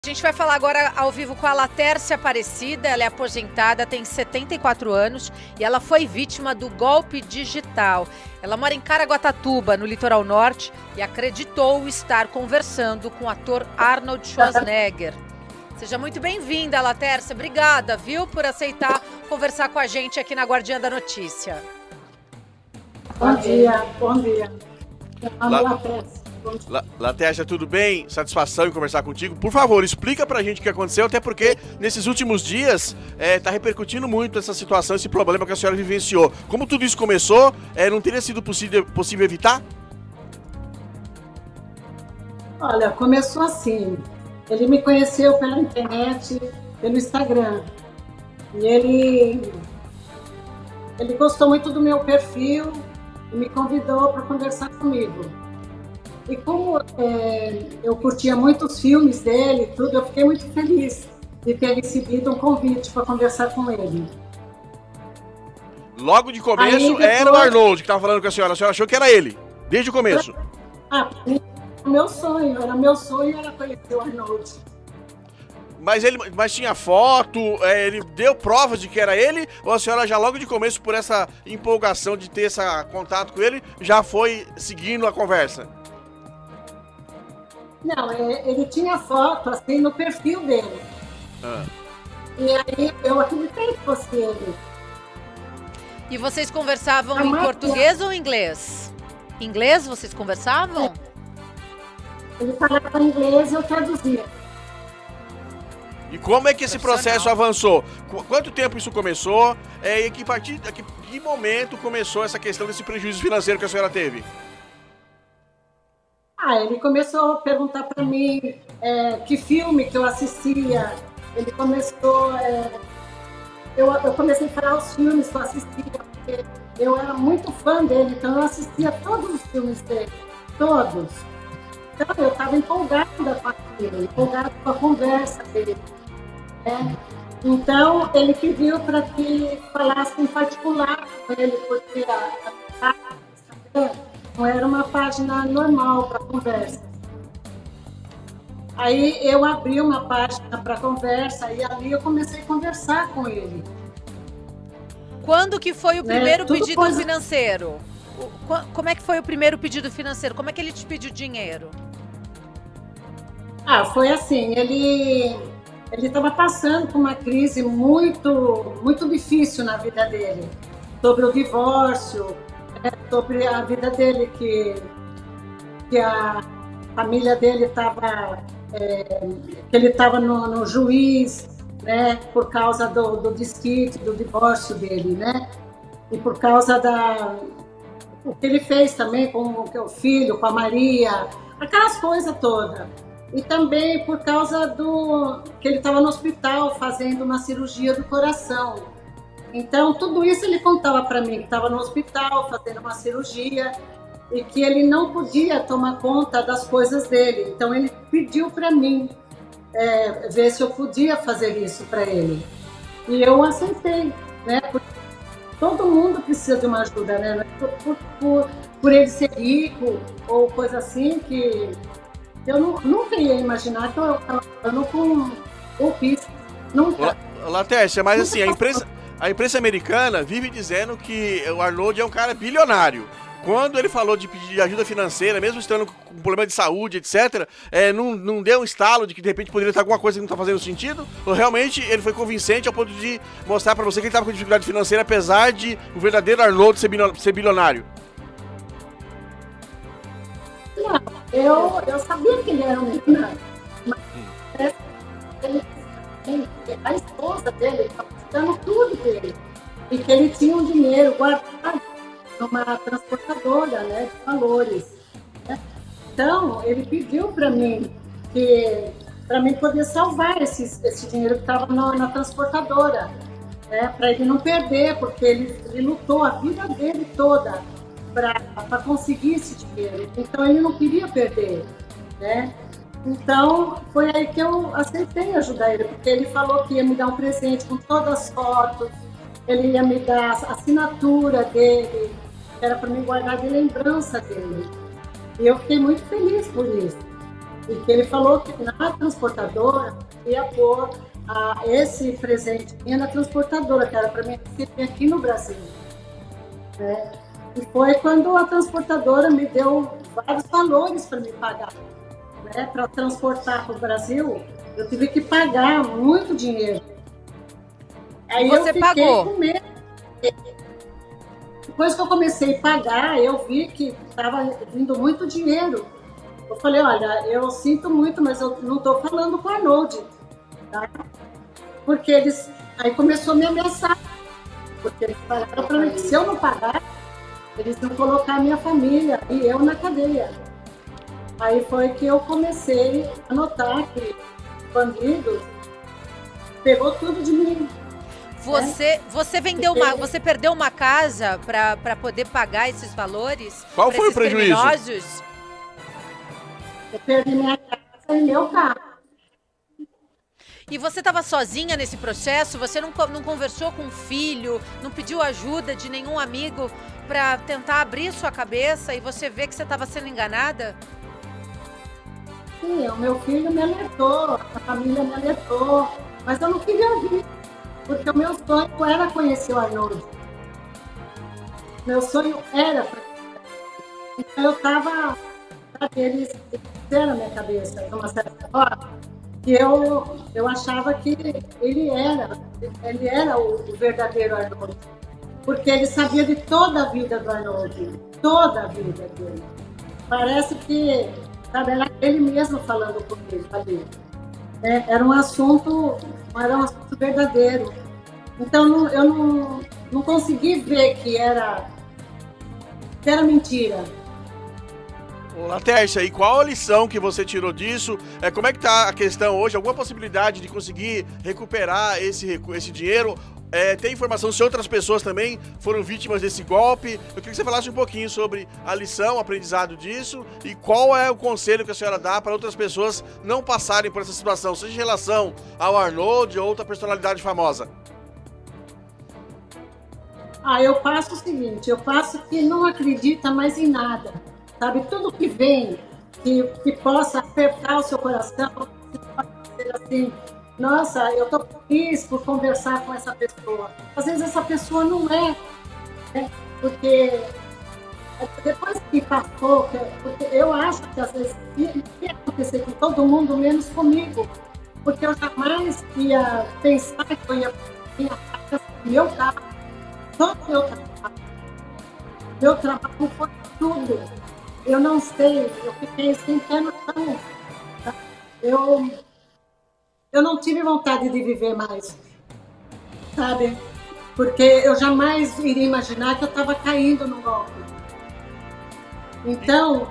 A gente vai falar agora ao vivo com a Latércia Aparecida. Ela é aposentada, tem 74 anos e ela foi vítima do golpe digital. Ela mora em Caraguatatuba, no litoral norte, e acreditou estar conversando com o ator Arnold Schwarzenegger. Seja muito bem-vinda, Latércia. Obrigada, viu, por aceitar conversar com a gente aqui na Guardiã da Notícia. Bom dia, bom dia. Latércia, tudo bem? Satisfação em conversar contigo. Por favor, explica pra gente o que aconteceu, até porque nesses últimos dias tá repercutindo muito essa situação, esse problema que a senhora vivenciou. Como tudo isso começou, não teria sido possível evitar? Olha, começou assim. Ele me conheceu pela internet, pelo Instagram. E ele gostou muito do meu perfil e me convidou para conversar comigo. E como eu curtia muitos filmes dele e tudo, eu fiquei muito feliz de ter recebido um convite para conversar com ele. Logo de começo era o Arnold que estava falando com a senhora achou que era ele, desde o começo? Era meu sonho era conhecer o Arnold. Mas tinha foto, ele deu provas de que era ele, ou a senhora já logo de começo, por essa empolgação de ter esse contato com ele, já foi seguindo a conversa? Não, ele tinha foto assim no perfil dele. E aí eu acreditei que fosse ele. E vocês conversavam em português ou inglês? Inglês vocês conversavam? Ele falava inglês e eu traduzia. E como é que esse processo avançou? Quanto tempo isso começou? E que momento começou essa questão desse prejuízo financeiro que a senhora teve? Ele começou a perguntar para mim que filme que eu assistia. Ele começou... eu comecei a falar os filmes que eu assistia, porque eu era muito fã dele, então eu assistia todos os filmes dele, todos. Então eu estava empolgada com aquilo, empolgada com a conversa dele. Então ele pediu para que falasse em particular com ele, porque a não era uma página normal para conversa. Aí eu abri uma página para conversa e ali eu comecei a conversar com ele. Quando que foi o primeiro pedido financeiro? Como é que foi o primeiro pedido financeiro? Como é que ele te pediu dinheiro? Foi assim, ele estava passando por uma crise muito, muito difícil na vida dele, sobre o divórcio, sobre a vida dele, que a família dele estava, que ele estava no juiz, né, por causa do desquite, do divórcio dele, né, e por causa o que ele fez também com o filho, com a Maria, aquelas coisas todas. E também por causa que ele estava no hospital fazendo uma cirurgia do coração. Então, tudo isso ele contava para mim, que estava no hospital fazendo uma cirurgia e que ele não podia tomar conta das coisas dele. Então, ele pediu para mim ver se eu podia fazer isso para ele. E eu aceitei, né? Porque todo mundo precisa de uma ajuda, né? Por ele ser rico ou coisa assim, que eu nunca ia imaginar que eu estava falando com golpista. Nunca. Latércia, mas assim, a imprensa americana vive dizendo que o Arnold é um cara bilionário. Quando ele falou de pedir ajuda financeira, mesmo estando com problema de saúde, etc., não deu um estalo de que de repente poderia estar alguma coisa que não está fazendo sentido? Ou realmente ele foi convincente ao ponto de mostrar para você que ele estava com dificuldade financeira, apesar de o verdadeiro Arnold ser bilionário? Não, eu sabia que ele era um milionário, mas a esposa dele estava dando tudo dele, e que ele tinha um dinheiro guardado numa transportadora, né, de valores. Né? Então, ele pediu para mim poder salvar esse dinheiro que estava na transportadora, né, para ele não perder, porque ele lutou a vida dele toda para conseguir esse dinheiro. Então, ele não queria perder, né? Então, foi aí que eu aceitei ajudar ele, porque ele falou que ia me dar um presente com todas as fotos, ele ia me dar a assinatura dele, que era para me guardar de lembrança dele. E eu fiquei muito feliz por isso. E que ele falou que na transportadora ia pôr esse presente na transportadora, que era para mim receber aqui no Brasil. Né? E foi quando a transportadora me deu vários valores para me pagar. Né? Para transportar para o Brasil, eu tive que pagar muito dinheiro. Aí você pagou? Com medo. Depois que eu comecei a pagar, eu vi que estava vindo muito dinheiro. Eu falei, olha, eu sinto muito, mas eu não estou falando com a Arnold. Tá? Porque aí começou a me ameaçar. Porque eles falaram para mim que se eu não pagar, eles iam colocar a minha família e eu na cadeia. Aí foi que eu comecei a notar que o bandido pegou tudo de mim. Você vendeu você perdeu uma casa para poder pagar esses valores? Qual foi o prejuízo? Criminosos? Eu perdi minha casa e meu carro. E você estava sozinha nesse processo? Você não conversou com o filho? Não pediu ajuda de nenhum amigo para tentar abrir sua cabeça e você vê que você estava sendo enganada? Sim, o meu filho me alertou, a família me alertou, mas eu não queria ouvir. Porque o meu sonho era conhecer o Arnold. Meu sonho era conhecer. Então eu estava... Eles fizeram na minha cabeça, de uma certa forma, que eu achava que ele era o verdadeiro Arnold. Porque ele sabia de toda a vida do Arnold. Toda a vida dele. Parece que era ele mesmo falando comigo ali. Era um assunto verdadeiro. Então eu não consegui ver que era mentira. Ô, Latercia, e qual a lição que você tirou disso? Como é que tá a questão hoje? Alguma possibilidade de conseguir recuperar esse dinheiro? Tem informação se outras pessoas também foram vítimas desse golpe? Eu queria que você falasse um pouquinho sobre a lição, o aprendizado disso e qual é o conselho que a senhora dá para outras pessoas não passarem por essa situação, seja em relação ao Arnold ou outra personalidade famosa. Eu passo o seguinte, eu passo que não acredita mais em nada, sabe? Tudo que vem, que possa apertar o seu coração, você pode dizer assim, nossa, eu estou feliz por conversar com essa pessoa. Às vezes essa pessoa não é, né? Porque depois que passou, porque eu acho que às vezes ia acontecer com todo mundo, menos comigo, porque eu jamais ia pensar que eu ia minha casa, meu carro, todo meu trabalho foi tudo. Eu não sei, eu fiquei sem pé no chão. Tá? Eu não tive vontade de viver mais, sabe? Porque eu jamais iria imaginar que eu estava caindo no golpe. Então,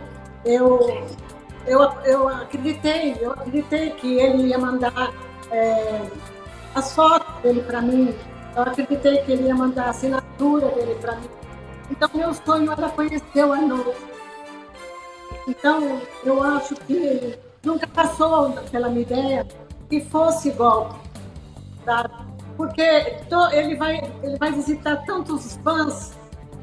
eu acreditei que ele ia mandar as fotos dele para mim. Eu acreditei que ele ia mandar a assinatura dele para mim. Então, meu sonho era conhecer o Arnold. Então, eu acho que nunca passou pela minha ideia que fosse golpe, sabe? Porque ele vai visitar tantos fãs.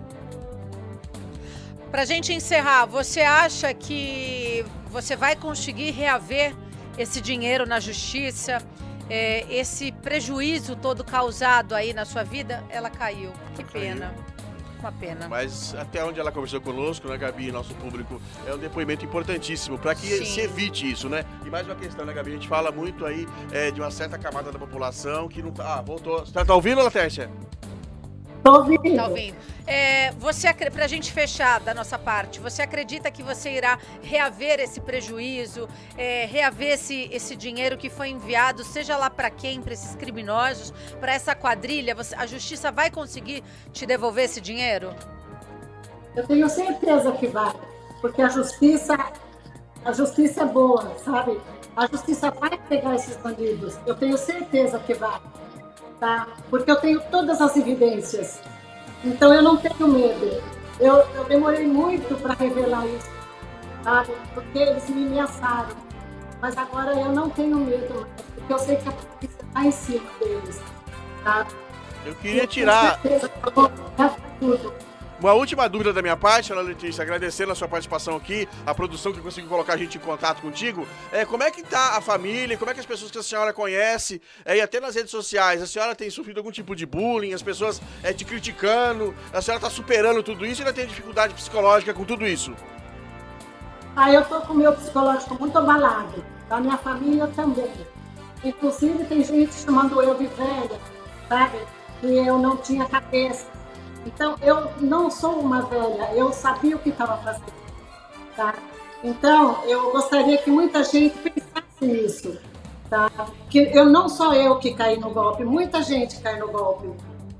Pra gente encerrar, você acha que você vai conseguir reaver esse dinheiro na justiça? Esse prejuízo todo causado aí na sua vida, ela caiu. Que pena. Uma pena. Mas até onde ela conversou conosco, né, Gabi, nosso público, é um depoimento importantíssimo para que se evite isso, né? E mais uma questão, né, Gabi? A gente fala muito aí de uma certa camada da população que não tá... voltou. Você tá ouvindo, Latercia? Tô ouvindo. Tá ouvindo. Pra gente fechar da nossa parte, você acredita que você irá reaver esse prejuízo, reaver esse dinheiro que foi enviado, seja lá para quem, para esses criminosos, para essa quadrilha? A justiça vai conseguir te devolver esse dinheiro? Eu tenho certeza que vai, porque a justiça é boa, sabe? A justiça vai pegar esses bandidos. Eu tenho certeza que vai, tá? Porque eu tenho todas as evidências. Então eu não tenho medo. Eu demorei muito para revelar isso, sabe? Porque eles me ameaçaram. Mas agora eu não tenho medo mais, porque eu sei que a polícia está em cima deles, tá? Eu queria tirar... Eu tenho certeza que eu vou tudo. Uma última dúvida da minha parte, Ana Letícia, agradecendo a sua participação aqui, a produção que conseguiu colocar a gente em contato contigo. Como é que tá a família, como é que as pessoas que a senhora conhece, e até nas redes sociais, a senhora tem sofrido algum tipo de bullying, as pessoas te criticando, a senhora tá superando tudo isso e ainda tem dificuldade psicológica com tudo isso? Eu tô com o meu psicológico muito abalado, a minha família também. Inclusive tem gente chamando eu de velha, sabe? Que eu não tinha cabeça. Então, eu não sou uma velha, eu sabia o que estava fazendo, tá? Então, eu gostaria que muita gente pensasse nisso, tá? Que não sou eu que caí no golpe, muita gente cai no golpe.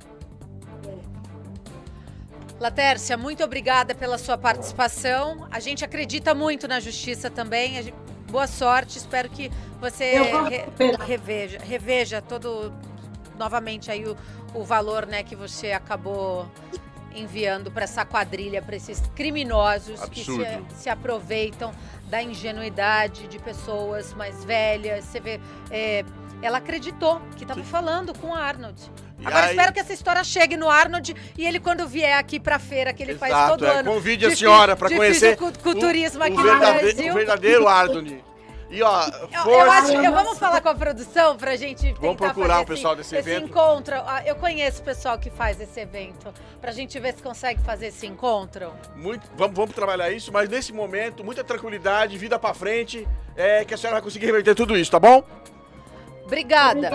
Latércia, muito obrigada pela sua participação. A gente acredita muito na justiça também. Boa sorte, espero que você reveja todo novamente aí o valor, né, que você acabou enviando para essa quadrilha, para esses criminosos. Absurdo. Que se aproveitam da ingenuidade de pessoas mais velhas. Você vê, ela acreditou que estava falando com o Arnold. Agora espero que essa história chegue no Arnold e ele, quando vier aqui pra feira, que ele faz todo ano. Convide a senhora para conhecer o turismo aqui no Brasil. O verdadeiro Arnold. E ó, vamos falar com a produção pra gente vamos procurar o pessoal desse evento. Esse encontro. Eu conheço o pessoal que faz esse evento, pra gente ver se consegue fazer esse encontro. Vamos trabalhar isso, mas nesse momento, muita tranquilidade, vida pra frente, que a senhora vai conseguir reverter tudo isso, tá bom? Obrigada.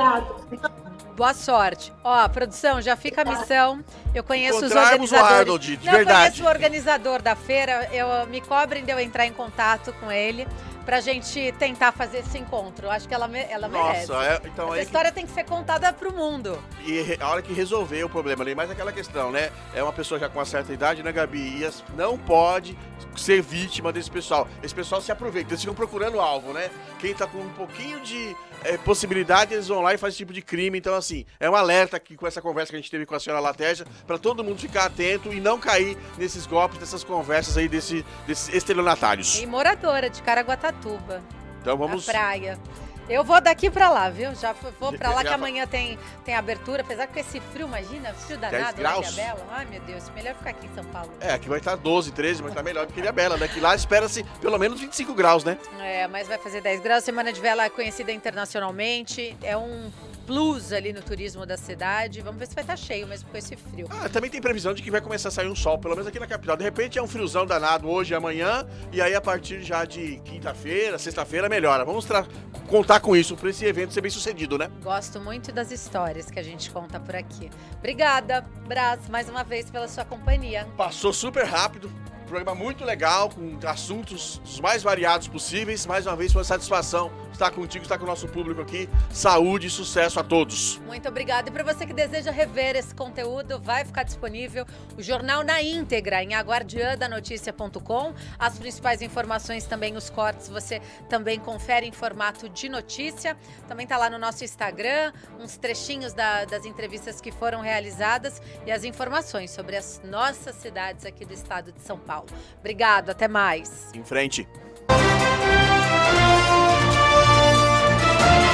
Boa sorte. Ó, produção, já fica a missão. Eu conheço os organizadores. O Arnold, de verdade. Eu conheço o organizador da feira. Me cobrem de eu entrar em contato com ele pra gente tentar fazer esse encontro. Eu acho que ela merece. Então essa história tem que ser contada pro mundo. E a hora que resolver o problema ali, mais aquela questão, né? É uma pessoa já com uma certa idade, né, Gabi? E não pode ser vítima desse pessoal. Esse pessoal se aproveita, eles ficam procurando alvo, né? Quem tá com um pouquinho de possibilidade, eles vão lá e fazem esse tipo de crime. Então, assim, é um alerta aqui com essa conversa que a gente teve com a senhora Latércia, pra todo mundo ficar atento e não cair nesses golpes, nessas conversas aí desses estelionatários. E moradora de Caraguatatuba. Então vamos... Na praia. Eu vou daqui pra lá, viu? Já vou pra lá que amanhã tem abertura, apesar que com esse frio, imagina, frio danado lá em Ilhabela. Ai, meu Deus, melhor ficar aqui em São Paulo. Aqui vai estar 12, 13, mas tá melhor do que Ilhabela, né? Que lá espera-se pelo menos 25 graus, né? Mas vai fazer 10 graus. Semana de Vela é conhecida internacionalmente, é um plus ali no turismo da cidade. Vamos ver se vai estar cheio mesmo com esse frio. Também tem previsão de que vai começar a sair um sol, pelo menos aqui na capital. De repente é um friozão danado hoje e amanhã, e aí a partir já de quinta-feira, sexta-feira melhora. Vamos contar com isso, para esse evento ser bem sucedido, né? Gosto muito das histórias que a gente conta por aqui. Obrigada, Brás, mais uma vez pela sua companhia. Passou super rápido. Programa muito legal, com assuntos os mais variados possíveis. Mais uma vez, foi uma satisfação estar contigo, estar com o nosso público aqui. Saúde e sucesso a todos. Muito obrigada. E para você que deseja rever esse conteúdo, vai ficar disponível o jornal na íntegra em aguardiandanoticia.com. As principais informações, também os cortes, você também confere em formato de notícia. Também está lá no nosso Instagram, uns trechinhos das entrevistas que foram realizadas e as informações sobre as nossas cidades aqui do estado de São Paulo. Obrigado, até mais. Em frente.